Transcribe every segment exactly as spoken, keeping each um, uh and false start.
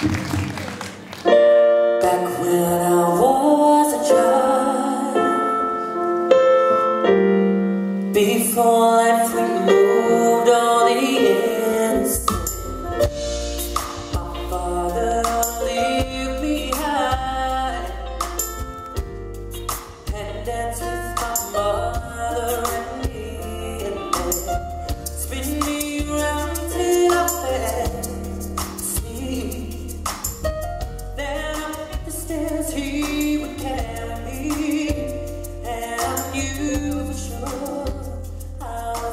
Back when I was a child, before life removed all the innocence, my father left me high and danced with my mother and me, and then spin me around till I fell asleep. Then up the stairs he would carry me, and I knew for sure I was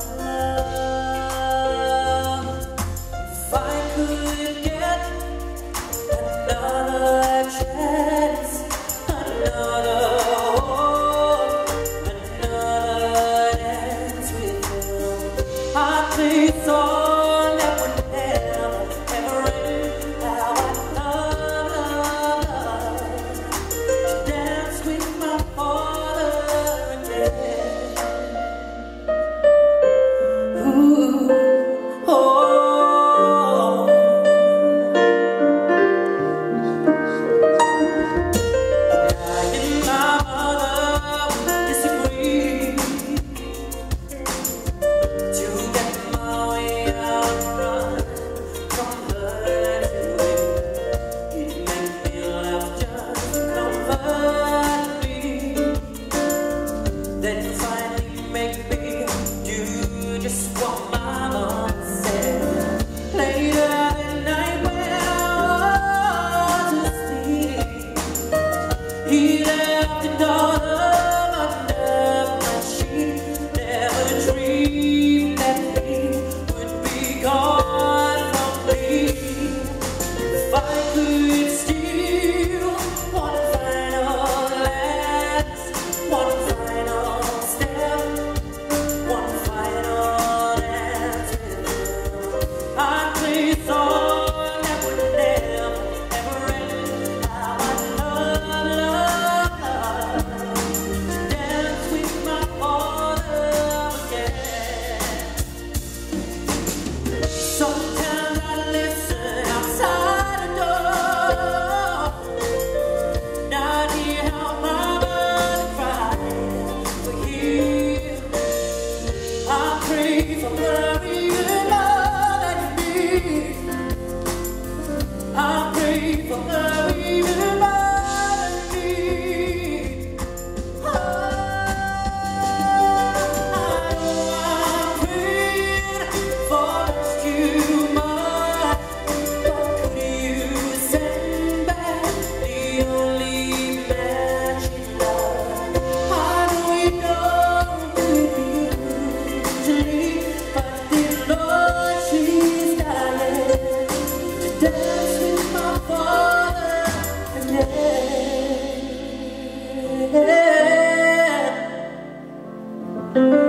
loved. If I could get another chance, another hope, another dance with him, I'd play song that would never, ever end. How I love, love, love to dance with my father again. Ooh, oh. Then finally make me do just what my mom said. Later that night when I was asleep, he left a daughter under my sheet. Never dreamed that he would be gone from me. If I could steal one final glance, one final step, one final dance with him, I'd play a song that would never, ever end. How I love, love, love to dance with my father again. Sometimes I listen outside the door, not hear how my mother cries, but here I pray for her even more than me. I pray for her even more than me. Oh, I know I'm praying for rescue, but could you send back the only man she loved? I know you don't usually, but dear Lord, she's dying to dance with my father again.